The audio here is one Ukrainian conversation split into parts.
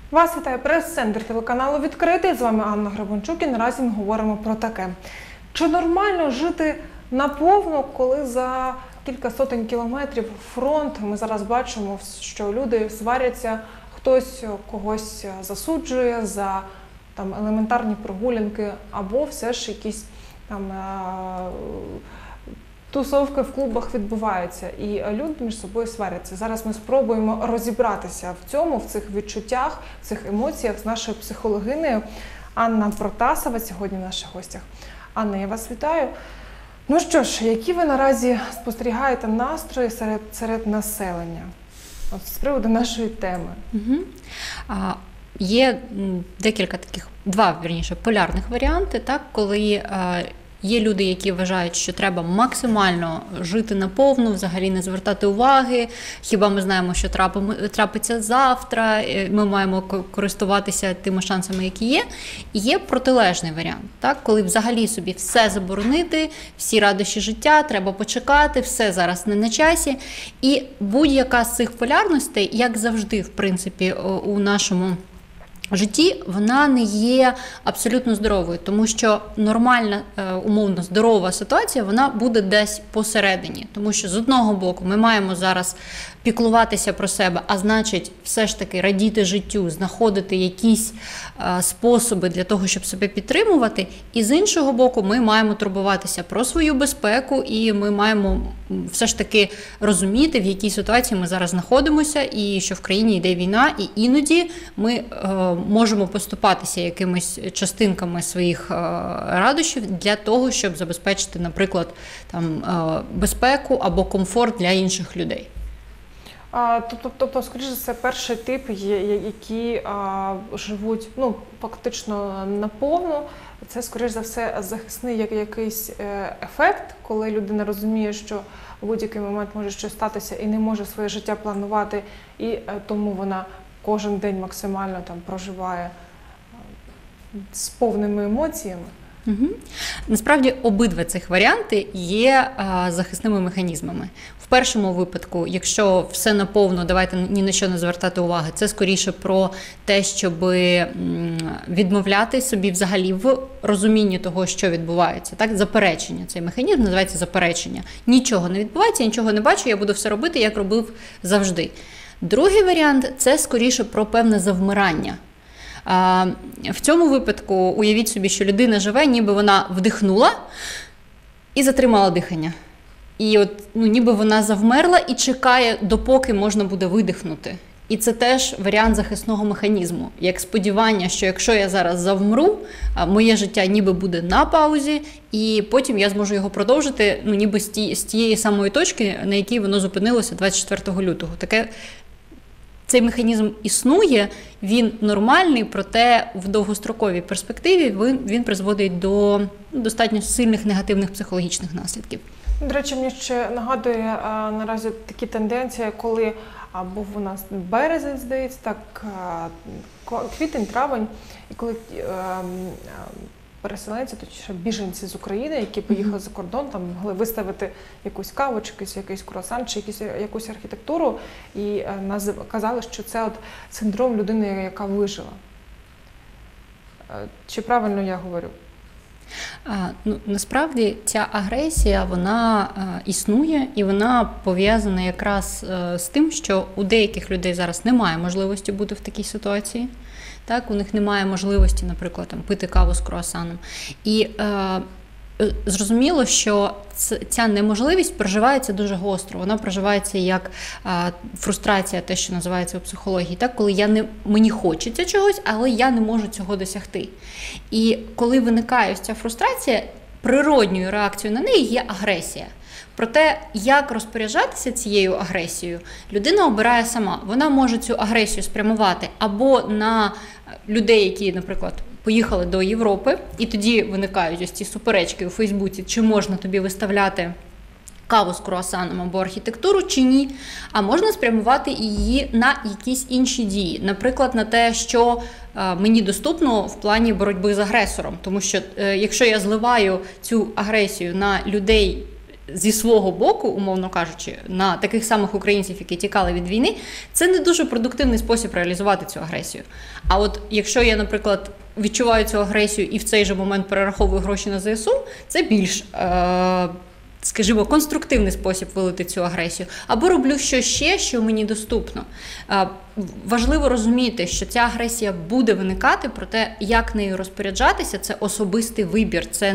Вас вітає прес-центр телеканалу «Відкритий». З вами Анна Гребенчук і наразі ми говоримо про таке. Чи нормально жити наповну, коли за кілька сотень кілометрів фронт? Ми зараз бачимо, що люди сваряться, хтось когось засуджує за елементарні прогулянки, або все ж якісь тусовки в клубах відбуваються, і люди між собою сваряться. Зараз ми спробуємо розібратися в цьому, в цих відчуттях, в цих емоціях з нашою психологинею. Анна Протасова сьогодні в наших гостях. Анна, я вас вітаю. Ну що ж, які ви наразі спостерігаєте настрої серед населення? От з приводу нашої теми. Є декілька таких, полярних варіанти, так, коли є люди, які вважають, що треба максимально жити наповну, взагалі не звертати уваги, хіба ми знаємо, що трапиться завтра, ми маємо користуватися тими шансами, які є. І є протилежний варіант, так, коли взагалі собі все заборонити, всі радощі життя, треба почекати, все зараз не на часі. І будь-яка з цих полярностей, як завжди, в принципі, у нашому житті, вона не є абсолютно здоровою, тому що нормальна, умовно здорова ситуація, вона буде десь посередині. Тому що з одного боку ми маємо зараз піклуватися про себе, а значить все ж таки радіти життю, знаходити якісь способи для того, щоб себе підтримувати. І з іншого боку ми маємо турбуватися про свою безпеку, і ми маємо все ж таки розуміти, в якій ситуації ми зараз знаходимося, і що в країні йде війна, і іноді ми можемо поступатися якимись частинками своїх радощів для того, щоб забезпечити, наприклад, безпеку або комфорт для інших людей. Тобто, скоріш за все, перший тип, які живуть фактично наповну, це, скоріш за все, захисний якийсь ефект, коли людина розуміє, що в будь-який момент може щось статися і не може своє життя планувати, і тому вона кожен день максимально проживає з повними емоціями. Насправді обидва цих варіанти є захисними механізмами. В першому випадку, якщо все наповну, давайте ні на що не звертати уваги, це скоріше про те, щоб відмовляти собі взагалі в розумінні того, що відбувається. Так? Заперечення. Цей механізм називається заперечення. Нічого не відбувається, нічого не бачу, я буду все робити, як робив завжди. Другий варіант – це скоріше про певне завмирання. В цьому випадку уявіть собі, що людина живе, ніби вона вдихнула і затримала дихання. І ніби вона завмерла і чекає, допоки можна буде видихнути. І це теж варіант захисного механізму. Як сподівання, що якщо я зараз завмру, моє життя ніби буде на паузі, і потім я зможу його продовжити, ніби з тієї самої точки, на якій воно зупинилося 24 лютого. Цей механізм існує, він нормальний, проте в довгостроковій перспективі він призводить до достатньо сильних негативних психологічних наслідків. До речі, мені ще нагадує наразі такі тенденції, коли був у нас березень, здається, так, квітень, травень, і коли переселенці, точніше біженці з України, які поїхали за кордон, могли виставити якусь каву, чи якийсь круасан, чи якусь архітектуру, і казали, що це синдром людини, яка вижила. Чи правильно я говорю? Насправді ця агресія, вона існує, і вона пов'язана якраз з тим, що у деяких людей зараз немає можливості бути в такій ситуації. Так, у них немає можливості, наприклад, пити каву з круасаном. І зрозуміло, що ця неможливість проживається дуже гостро. Вона проживається як фрустрація, те, що називається у психології. Так, коли мені хочеться чогось, але я не можу цього досягти. І коли виникає ця фрустрація, природньою реакцією на неї є агресія. Проте, як розпоряджатися цією агресією, людина обирає сама. Вона може цю агресію спрямувати або на людей, які, наприклад, поїхали до Європи, і тоді виникають ось ці суперечки у Фейсбуці, чи можна тобі виставляти каву з круасаном або архітектуру, чи ні, а можна спрямувати її на якісь інші дії. Наприклад, на те, що мені доступно в плані боротьби з агресором. Тому що якщо я зливаю цю агресію на людей, зі свого боку, умовно кажучи, на таких самих українців, які тікали від війни, це не дуже продуктивний спосіб реалізувати цю агресію. А от якщо я, наприклад, відчуваю цю агресію і в цей же момент перераховую гроші на ЗСУ, це більш, скажімо, конструктивний спосіб вилити цю агресію. Або роблю щось ще, що мені доступно. Важливо розуміти, що ця агресія буде виникати, проте як нею розпоряджатися – це особистий вибір, це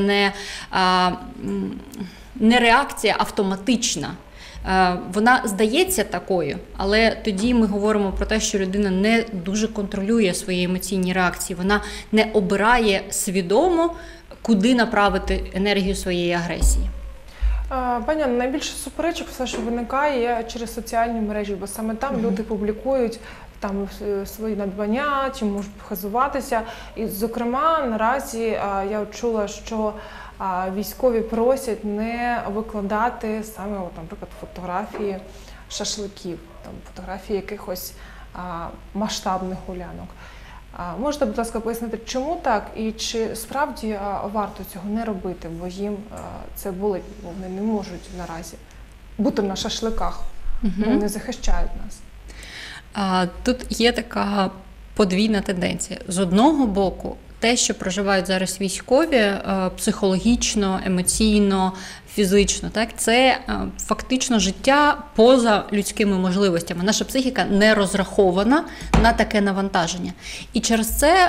не реакція автоматична. Вона здається такою, але тоді ми говоримо про те, що людина не дуже контролює свої емоційні реакції, вона не обирає свідомо, куди направити енергію своєї агресії. Пані Анно, найбільше суперечок все, що виникає через соціальні мережі, бо саме там люди публікують там свої надбання, чим можуть хизуватися. І, зокрема, наразі я чула, що військові просять не викладати саме, наприклад, фотографії шашликів, там, фотографії якихось масштабних гулянок. Можете, будь ласка, пояснити, чому так і чи справді варто цього не робити, бо їм це болить, бо вони не можуть наразі бути на шашликах, вони не захищають нас. Тут є така подвійна тенденція. З одного боку, те, що проживають зараз військові, психологічно, емоційно, фізично, так, це фактично життя поза людськими можливостями. Наша психіка не розрахована на таке навантаження. І через це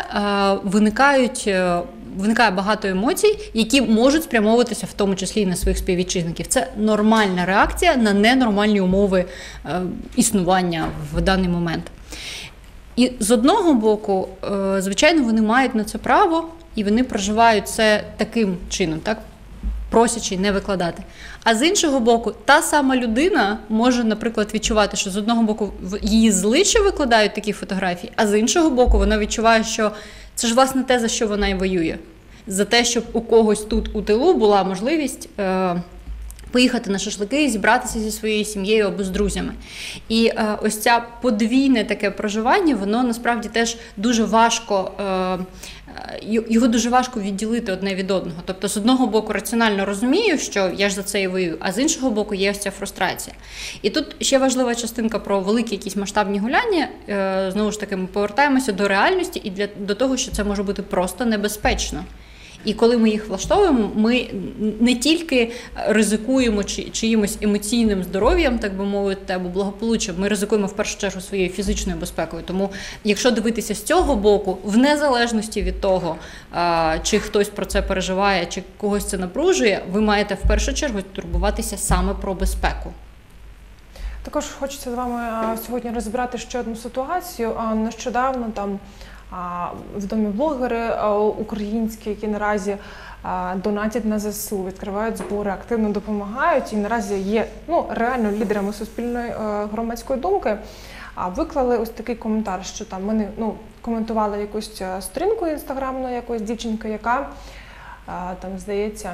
виникає багато емоцій, які можуть спрямовуватися в тому числі і на своїх співвітчизників. Це нормальна реакція на ненормальні умови існування в даний момент. І з одного боку, звичайно, вони мають на це право, і вони проживають це таким чином, так, просячи не викладати. А з іншого боку, та сама людина може, наприклад, відчувати, що з одного боку її зли, що викладають такі фотографії, а з іншого боку вона відчуває, що це ж, власне, те, за що вона і воює. За те, щоб у когось тут у тилу була можливість поїхати на шашлики і зібратися зі своєю сім'єю або з друзями. І ось це подвійне таке проживання, воно насправді теж дуже важко, його дуже важко відділити одне від одного. Тобто, з одного боку, раціонально розумію, що я ж за це і воюю, а з іншого боку, є ось ця фрустрація. І тут ще важлива частинка про великі якісь масштабні гуляння. Знову ж таки, ми повертаємося до реальності і до того, що це може бути просто небезпечно. І коли ми їх влаштовуємо, ми не тільки ризикуємо чиїмось емоційним здоров'ям, так би мовити, або благополуччям, ми ризикуємо в першу чергу своєю фізичною безпекою. Тому, якщо дивитися з цього боку, в незалежності від того, чи хтось про це переживає, чи когось це напружує, ви маєте в першу чергу турбуватися саме про безпеку. Також хочеться з вами сьогодні розібрати ще одну ситуацію. Нещодавно там відомі блогери українські, які наразі донатять на ЗСУ, відкривають збори, активно допомагають і наразі є реально лідерами суспільної громадської думки. Виклали ось такий коментар, що там вони коментували якусь сторінку інстаграмну якоїсь дівчинки, яка там, здається,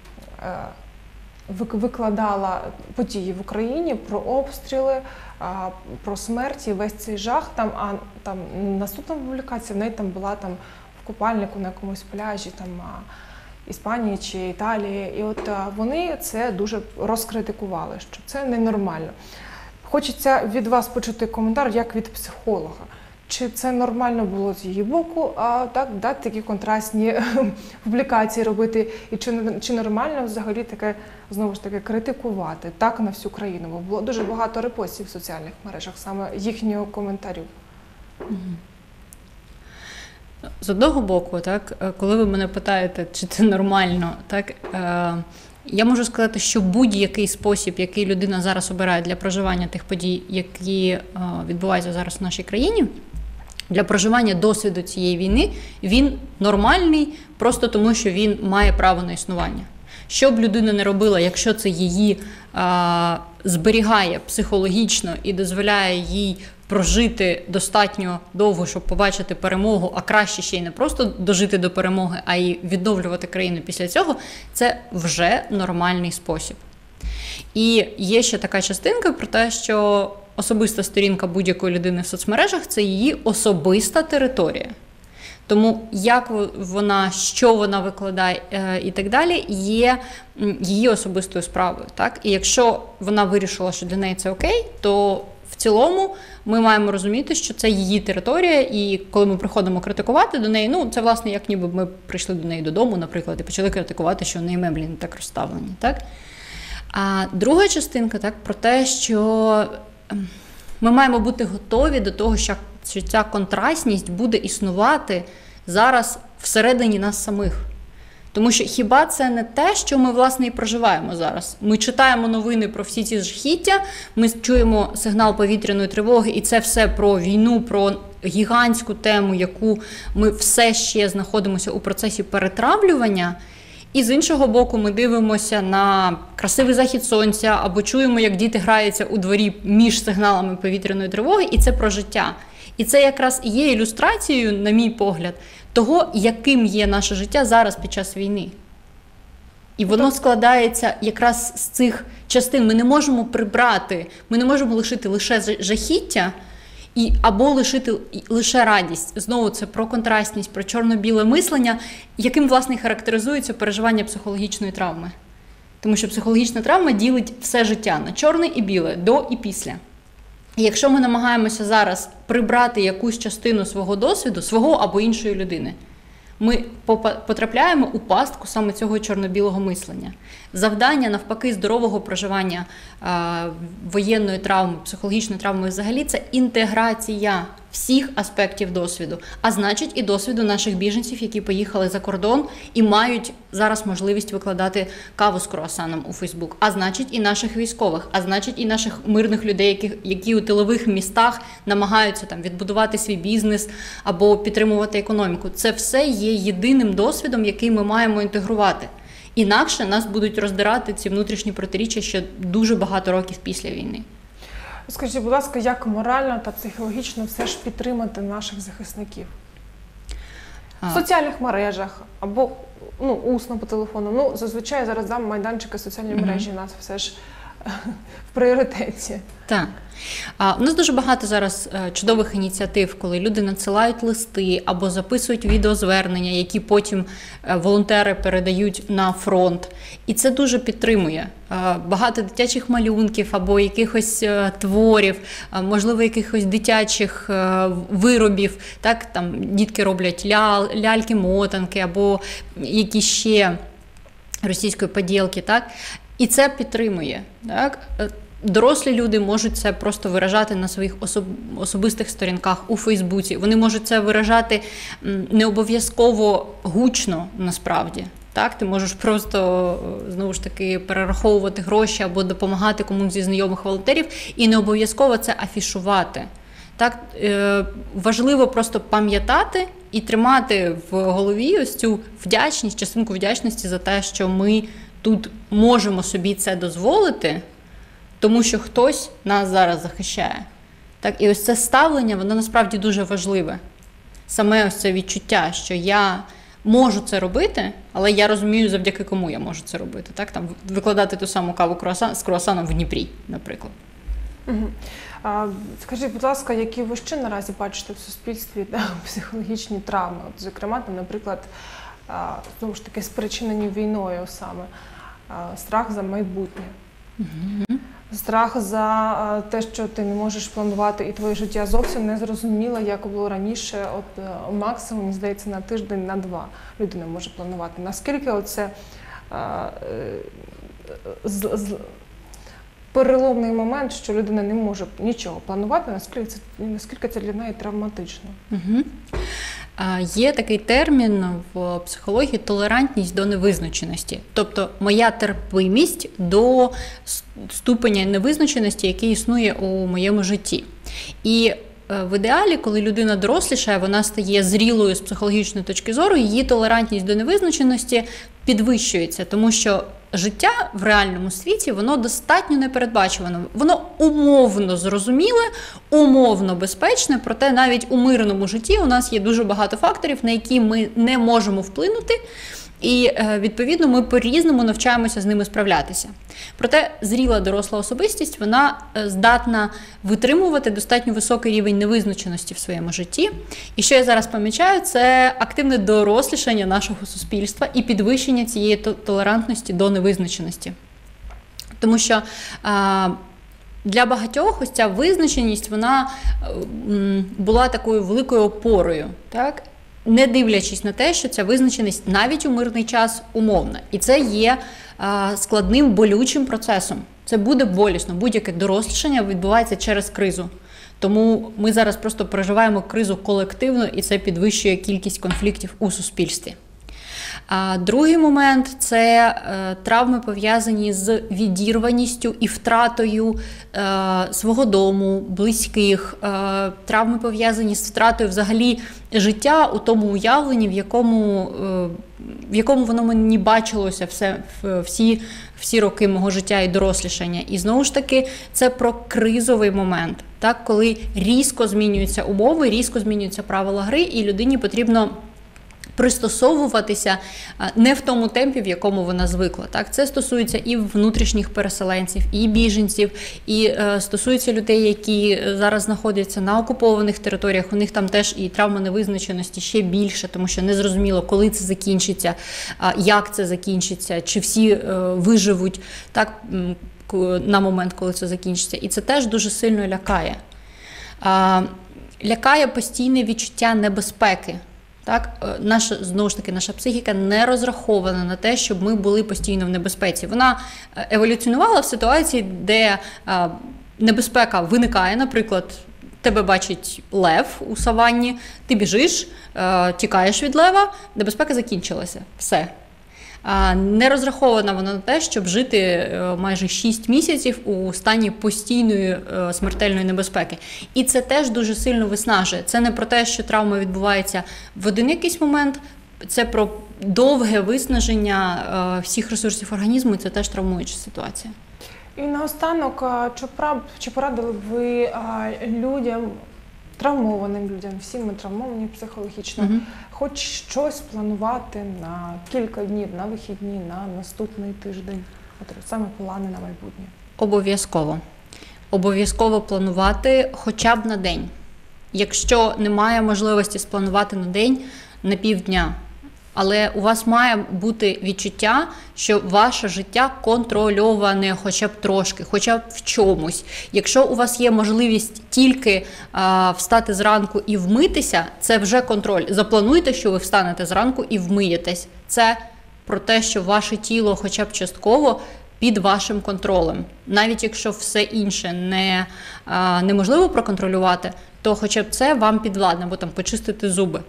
викладала події в Україні про обстріли, про смерть і весь цей жах. Там наступна публікація, в неї там була там в купальнику на якомусь пляжі там Іспанії чи Італії. І от вони це дуже розкритикували, що це ненормально. Хочеться від вас почути коментар, як від психолога. Чи це нормально було з її боку, такі контрастні публікації робити, і чи нормально взагалі таке, знову ж таки, критикувати так на всю країну? Бо було дуже багато репостів в соціальних мережах, саме їхнього коментарю. З одного боку, так, коли ви мене питаєте, чи це нормально, так, я можу сказати, що будь-який спосіб, який людина зараз обирає для проживання тих подій, які відбуваються зараз в нашій країні, для проживання досвіду цієї війни, він нормальний просто тому, що він має право на існування. Що б людина не робила, якщо це її зберігає психологічно і дозволяє їй прожити достатньо довго, щоб побачити перемогу, а краще ще й не просто дожити до перемоги, а й відновлювати країну після цього, це вже нормальний спосіб. І є ще така частинка про те, що особиста сторінка будь-якої людини в соцмережах – це її особиста територія. Тому як вона, що вона викладає і так далі, є її особистою справою. Так? І якщо вона вирішила, що для неї це окей, то в цілому ми маємо розуміти, що це її територія, і коли ми приходимо критикувати до неї, це, власне, як ніби ми прийшли до неї додому, наприклад, і почали критикувати, що в неї меблі не так розставлені. Так? А друга частинка про те, що ми маємо бути готові до того, що ця контрастність буде існувати зараз всередині нас самих. Тому що хіба це не те, що ми, власне, і проживаємо зараз? Ми читаємо новини про всі ці жахіття, ми чуємо сигнал повітряної тривоги, і це все про війну, про гігантську тему, яку ми все ще знаходимося у процесі перетравлювання. І з іншого боку ми дивимося на красивий захід сонця, або чуємо, як діти граються у дворі між сигналами повітряної тривоги, і це про життя. І це якраз і є ілюстрацією, на мій погляд, того, яким є наше життя зараз під час війни. І воно складається якраз з цих частин. Ми не можемо прибрати, ми не можемо лишити лише жахіття, або лишити лише радість. Знову це про контрастність, про чорно-біле мислення, яким, власне, характеризується переживання психологічної травми. Тому що психологічна травма ділить все життя на чорне і біле, до і після. І якщо ми намагаємося зараз прибрати якусь частину свого досвіду, свого або іншої людини, ми потрапляємо у пастку саме цього чорно-білого мислення. Завдання, навпаки, здорового проживання воєнної травми, психологічної травми взагалі – це інтеграція всіх аспектів досвіду, а значить і досвіду наших біженців, які поїхали за кордон і мають зараз можливість викладати каву з круасаном у Фейсбук, а значить і наших військових, а значить і наших мирних людей, які у тилових містах намагаються відбудувати свій бізнес або підтримувати економіку. Це все є єдиним досвідом, який ми маємо інтегрувати. Інакше нас будуть роздирати ці внутрішні протиріччя ще дуже багато років після війни. Скажіть, будь ласка, як морально та психологічно все ж підтримати наших захисників? В соціальних мережах або усно по телефону. Зазвичай зараз майданчики соціальні мережі у нас все ж в пріоритеті. Так. У нас дуже багато зараз чудових ініціатив, коли люди надсилають листи або записують відеозвернення, які потім волонтери передають на фронт. І це дуже підтримує. Багато дитячих малюнків або якихось творів, можливо, якихось дитячих виробів. Так? Там дітки роблять ляльки-мотанки або якісь ще російської поділки. Так? І це підтримує. Так? Дорослі люди можуть це просто виражати на своїх особистих сторінках у Фейсбуці. Вони можуть це виражати не обов'язково гучно, насправді. Так? Ти можеш просто, знову ж таки, перераховувати гроші або допомагати комусь зі знайомих волонтерів, і не обов'язково це афішувати. Так? Важливо просто пам'ятати і тримати в голові ось цю вдячність, частинку вдячності за те, що ми тут можемо собі це дозволити, тому що хтось нас зараз захищає. Так, і ось це ставлення, воно насправді дуже важливе. Саме ось це відчуття, що я можу це робити, але я розумію, завдяки кому я можу це робити. Так, там, викладати ту саму каву з круасаном в Дніпрі, наприклад. Угу. Скажіть, будь ласка, які ви ще наразі бачите в суспільстві психологічні травми? От, зокрема, там, наприклад, знову ж таки, спричинені війною саме, страх за майбутнє. Угу. Страх за те, що ти не можеш планувати, і твоє життя зовсім не зрозуміло, як було раніше. От максимум, здається, на тиждень, на два людина може планувати. Наскільки оце переломний момент, що людина не може нічого планувати, наскільки це для неї травматично? Угу. Є такий термін в психології – толерантність до невизначеності. Тобто моя терпимість до ступеня невизначеності, який існує у моєму житті. І в ідеалі, коли людина дорослішає, вона стає зрілою з психологічної точки зору, її толерантність до невизначеності підвищується, тому що життя в реальному світі, воно достатньо непередбачуване. Воно умовно зрозуміле, умовно безпечне, проте навіть у мирному житті у нас є дуже багато факторів, на які ми не можемо вплинути, І, відповідно, ми по-різному навчаємося з ними справлятися. Проте зріла доросла особистість, вона здатна витримувати достатньо високий рівень невизначеності в своєму житті. І що я зараз помічаю, це активне дорослішання нашого суспільства і підвищення цієї толерантності до невизначеності. Тому що для багатьох ось ця визначеність, вона була такою великою опорою, так? Не дивлячись на те, що ця визначеність навіть у мирний час умовна. І це є складним, болючим процесом. Це буде болісно. Будь-яке дорослішання відбувається через кризу. Тому ми зараз просто переживаємо кризу колективно, і це підвищує кількість конфліктів у суспільстві. Другий момент – це травми, пов'язані з відірваністю і втратою свого дому, близьких, травми, пов'язані з втратою взагалі життя у тому уявленні, в якому воно мені бачилося всі роки мого життя і дорослішання. І знову ж таки, це про кризовий момент, так, коли різко змінюються умови, різко змінюються правила гри, і людині потрібно пристосовуватися не в тому темпі, в якому вона звикла. Так? Це стосується і внутрішніх переселенців, і біженців, і стосується людей, які зараз знаходяться на окупованих територіях. У них там теж і травма невизначеності ще більше, тому що незрозуміло, коли це закінчиться, як це закінчиться, чи всі виживуть так, на момент, коли це закінчиться. І це теж дуже сильно лякає. Лякає постійне відчуття небезпеки. Так, знову ж таки, наша психіка не розрахована на те, щоб ми були постійно в небезпеці. Вона еволюціонувала в ситуації, де небезпека виникає, наприклад, тебе бачить лев у саванні, ти біжиш, тікаєш від лева, небезпека закінчилася. Все. Не розрахована вона на те, щоб жити майже 6 місяців у стані постійної смертельної небезпеки. І це теж дуже сильно виснажує. Це не про те, що травма відбувається в один якийсь момент, це про довге виснаження всіх ресурсів організму, і це теж травмуюча ситуація. І наостанок, чи порадили б ви людям, травмованим людям, всі ми травмовані психологічно, хоч щось планувати на кілька днів, на вихідні, на наступний тиждень, от саме плани на майбутнє? Обов'язково. Обов'язково планувати хоча б на день. Якщо немає можливості спланувати на день, на півдня, але у вас має бути відчуття, що ваше життя контрольоване хоча б трошки, хоча б в чомусь. Якщо у вас є можливість тільки встати зранку і вмитися, це вже контроль. Заплануйте, що ви встанете зранку і вмиєтесь. Це про те, що ваше тіло хоча б частково під вашим контролем. Навіть якщо все інше неможливо проконтролювати, то хоча б це вам підвладно, або там почистити зуби.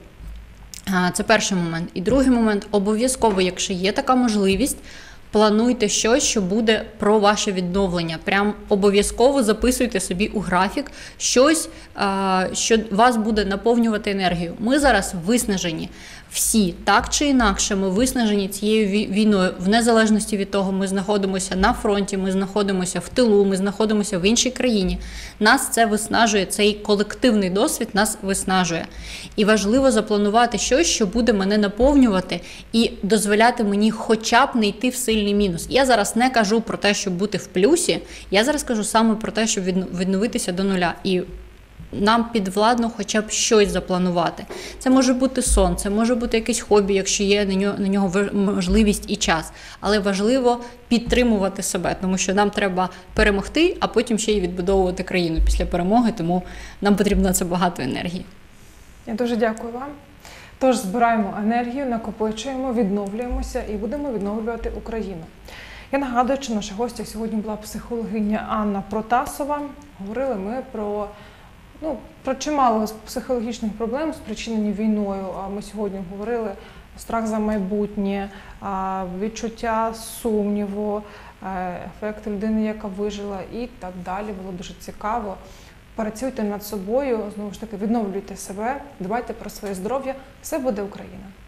Це перший момент. І другий момент – обов'язково, якщо є така можливість, плануйте щось, що буде про ваше відновлення. Прям обов'язково записуйте собі у графік щось, що вас буде наповнювати енергію. Ми зараз виснажені. Всі, так чи інакше, ми виснажені цією війною, в незалежності від того, ми знаходимося на фронті, ми знаходимося в тилу, ми знаходимося в іншій країні. Нас це виснажує, цей колективний досвід нас виснажує. І важливо запланувати щось, що буде мене наповнювати і дозволяти мені хоча б не йти в сильний мінус. Я зараз не кажу про те, щоб бути в плюсі, я зараз кажу саме про те, щоб відновитися до нуля. І нам підвладно хоча б щось запланувати. Це може бути сон, це може бути якесь хобі, якщо є на нього можливість і час. Але важливо підтримувати себе, тому що нам треба перемогти, а потім ще й відбудовувати країну після перемоги, тому нам потрібно на це багато енергії. Я дуже дякую вам. Тож збираємо енергію, накопичуємо, відновлюємося і будемо відновлювати Україну. Я нагадую, що наша гостя сьогодні була психологиня Анна Протасова. Говорили ми про чимало психологічних проблем, спричинені війною. Ми сьогодні говорили страх за майбутнє, відчуття сумніву, ефект людини, яка вижила і так далі. Було дуже цікаво. Працюйте над собою, знову ж таки, відновлюйте себе, дбайте про своє здоров'я. Все буде Україна!